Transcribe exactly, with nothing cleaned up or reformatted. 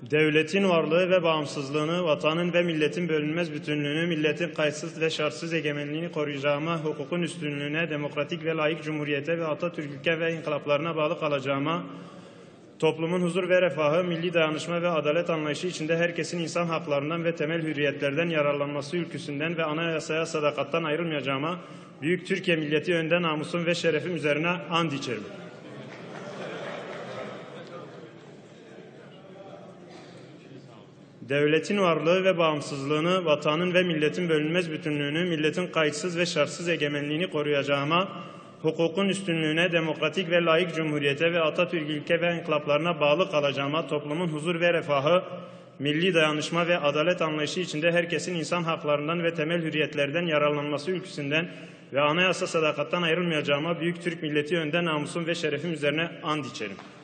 Devletin varlığı ve bağımsızlığını, vatanın ve milletin bölünmez bütünlüğünü, milletin kayıtsız ve şartsız egemenliğini koruyacağıma, hukukun üstünlüğüne, demokratik ve layık cumhuriyete ve Atatürk ülke ve inkılaplarına bağlı kalacağıma, toplumun huzur ve refahı, milli dayanışma ve adalet anlayışı içinde herkesin insan haklarından ve temel hürriyetlerden yararlanması ülküsünden ve anayasaya sadakattan ayrılmayacağıma, büyük Türkiye milleti önünde namusum ve şerefim üzerine and içerim. Devletin varlığı ve bağımsızlığını, vatanın ve milletin bölünmez bütünlüğünü, milletin kayıtsız ve şartsız egemenliğini koruyacağıma, hukukun üstünlüğüne, demokratik ve layık cumhuriyete ve Atatürk ilke ve inkılaplarına bağlı kalacağıma, toplumun huzur ve refahı, milli dayanışma ve adalet anlayışı içinde herkesin insan haklarından ve temel hürriyetlerden yararlanması ülküsünden ve anayasa sadakattan ayrılmayacağıma, büyük Türk milleti önünde namusum ve şerefim üzerine and içerim.